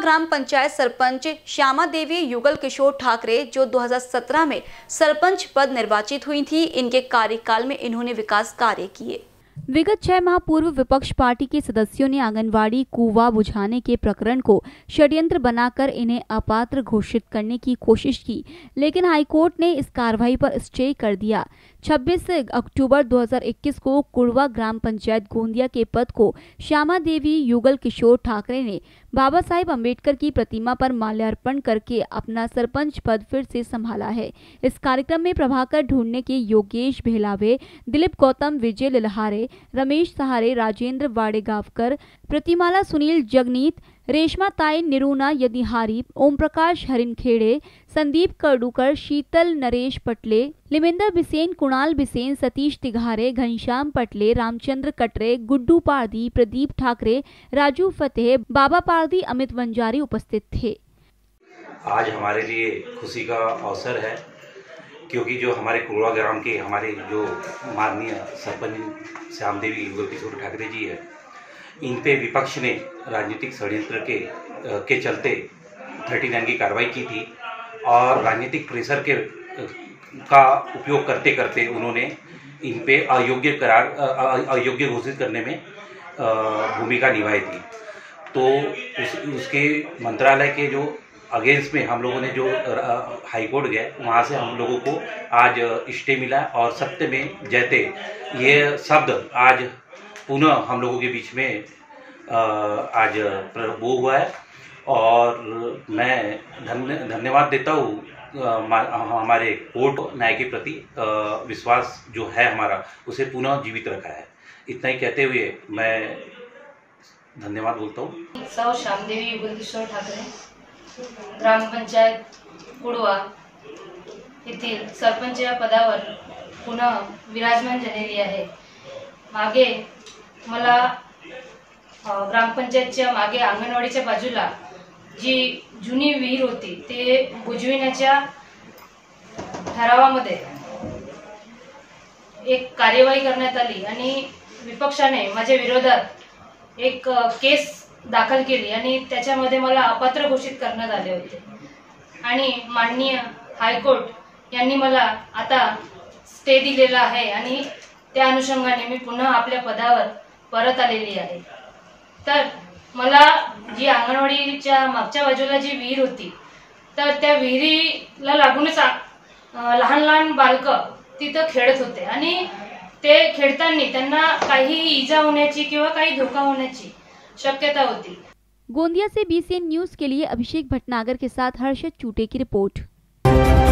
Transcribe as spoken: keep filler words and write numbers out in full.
ग्राम पंचायत सरपंच श्यामा देवी युगल किशोर ठाकरे, जो दो हज़ार सत्रह में सरपंच पद निर्वाचित हुई थी, इनके कार्यकाल में इन्होंने विकास कार्य किए। विगत छह माह पूर्व विपक्ष पार्टी के सदस्यों ने आंगनवाड़ी कुआं बुझाने के प्रकरण को षड्यंत्र बनाकर इन्हें अपात्र घोषित करने की कोशिश की, लेकिन हाईकोर्ट ने इस कार्रवाई पर स्टे कर दिया। छब्बीस अक्टूबर दो हज़ार इक्कीस को कुड़वा ग्राम पंचायत गोंदिया के पद को श्यामा देवी युगल किशोर ठाकरे ने बाबा साहेब अम्बेडकर की प्रतिमा पर माल्यार्पण करके अपना सरपंच पद फिर से संभाला है। इस कार्यक्रम में प्रभाकर ढूंढने के योगेश भेलावे, दिलीप गौतम, विजय लिलहारे, रमेश सहारे, राजेंद्र वाडेगावकर, प्रतिमाला सुनील जगनीत, रेशमा ताई निरूना यदिहारी, ओम प्रकाश हरिनखेड़े, संदीप कर्डूकर, शीतल नरेश पटले, लिमेंदर बिसेन, कुणाल बिसेन, सतीश तिघारे, घनश्याम पटले, रामचंद्र कटरे, गुड्डू पारदी, प्रदीप ठाकरे, राजू फतेह, बाबा पारदी, अमित वंजारी उपस्थित थे। आज हमारे लिए खुशी का अवसर है, क्योंकि जो हमारे कुड़वा ग्राम के हमारे जो माननीय सरपंच श्याम देवी युगल किशोर ठाकरे जी है, इन पे विपक्ष ने राजनीतिक षड्यंत्र के के चलते थर्टी नाइन की कार्रवाई की थी और राजनीतिक प्रेशर के का उपयोग करते करते उन्होंने इन पे अयोग्य करार अयोग्य घोषित करने में भूमिका निभाई थी। तो उस उसके मंत्रालय के जो अगेंस्ट में हम लोगों ने जो हाई कोर्ट गए, वहाँ से हम लोगों को आज स्टे मिला और सत्य में जयते ये शब्द आज पुनः हम लोगों के बीच में आज वो हुआ है। और मैं धन्य धन्यवाद देता हूँ हमारे कोर्ट न्याय के प्रति विश्वास जो है हमारा, उसे पुनः जीवित रखा है। इतना ही कहते हुए मैं धन्यवाद बोलता हूँ। सौ श्याम देवी युगल किशोर ठाकरे, ग्रामपंचायत कुड़वा येथील सरपंच या पदावर पुन्हा विराजमान झालेली आहे। मागे मला ग्रामपंचायतच्या मागे अंगणवाडीच्या बाजूला जी जुनी विहीर होती ते बुजविण्याच्या ठरावामध्ये एक कार्यवाही करण्यात आली आणि विपक्षाने माझ्या विरोधात एक केस दाखल केली आणि त्याच्यामध्ये मला अपात्र घोषित करण्यात आले होते आणि माननीय हायकोर्ट यांनी मला आता स्टे दिलेला आहे आणि त्या अनुषंगाने मी पुन्हा आपल्या पदावर परत आलेली आहे। तर मला जी अंगणवाडीच्या मागच्या बाजूला जी विहीर होती, तर त्या विहिरीला लागूनच लहान लहान बालकं तिथं खेळत होते आणि ते खेळताना त्यांना काही इजा होण्याची किंवा काही धोका होण्याची शक्यता होती। गोंदिया से बीसीएन न्यूज के लिए अभिषेक भटनागर के साथ हर्षद चूटे की रिपोर्ट।